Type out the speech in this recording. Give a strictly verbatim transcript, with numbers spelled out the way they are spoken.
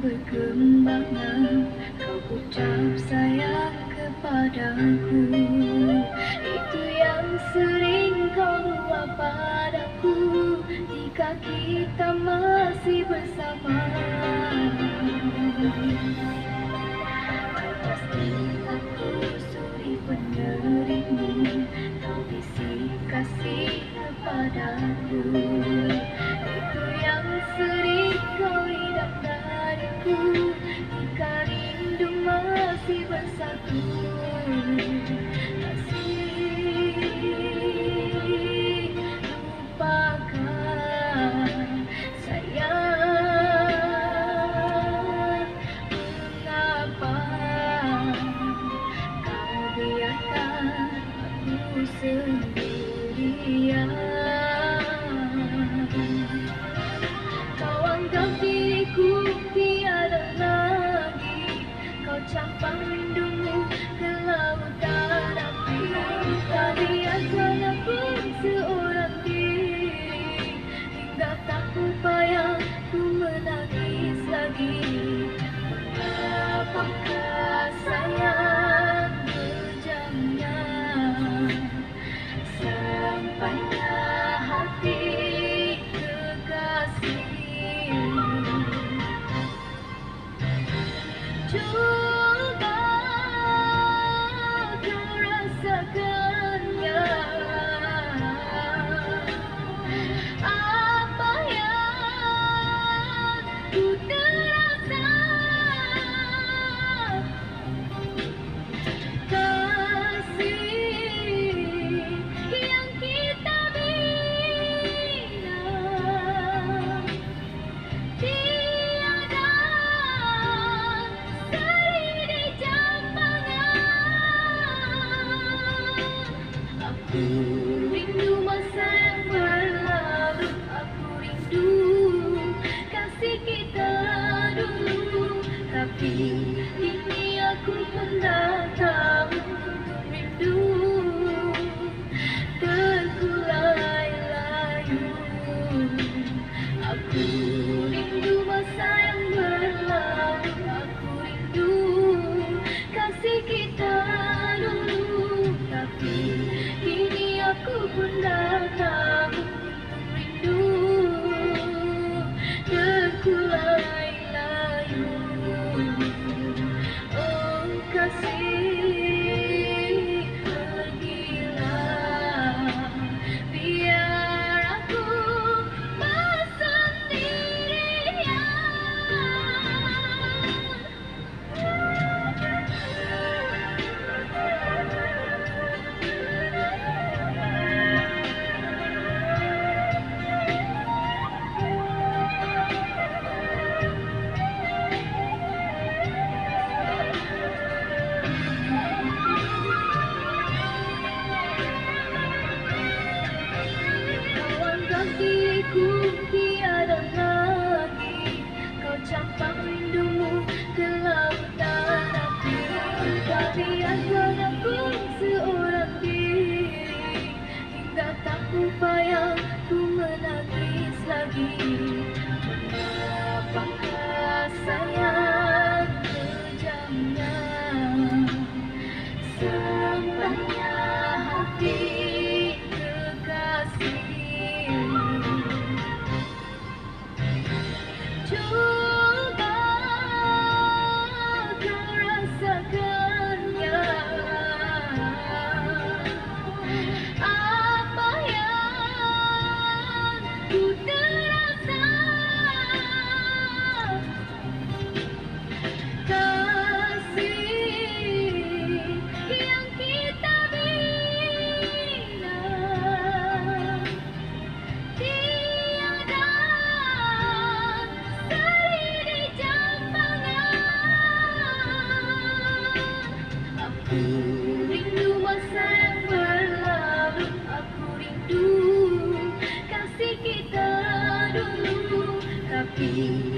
berkembangan, kau ucap sayang kepadaku. Itu yang sering kau luap padaku jika kita masih bersama. Kau pasti aku suri penerimu, kau bisi kasih kepadaku. Itu yang sering kau idam dariku jika rindu masih bersatu. Kasih lupakan sayang, mengapa kau biarkan aku sendirian? Kau anggap diriku tiada lagi, kau campang rindumu ke lautan api. Tak biarkan aku seorang diri, hingga tak upaya ku menangis lagi. Mengapakah sayang kejamnya, sampainya hati kekasih. Coba kau rasakannya, apa yang ku terasa. Kasih yang kita bina tiada seri dijampangan. Aku rindu masa yang berlalu, aku rindu kasih kita dulu. Tapi kini aku pun dah tahu rindu terkulai layu. Aku rindu masa yang berlalu, aku rindu kasih kita dulu. Tapi kini aku pun dah tahu rindu terkulai layu. Oh kasih, pergilah, biar aku diriku tiada lagi, kau campang rindumu ke lautan api. Tak biarkan aku seorang diri, hingga tak upaya ku menangis lagi. Mengapakah sayang kejamnya, sampainya hati kekasih. Coba kau rasakannya, apa yang ku terasa. Kasih yang kita bina tiada seri dijampangan. Aku rindu masa yang berlalu, aku rindu kasih kita dulu. Tapi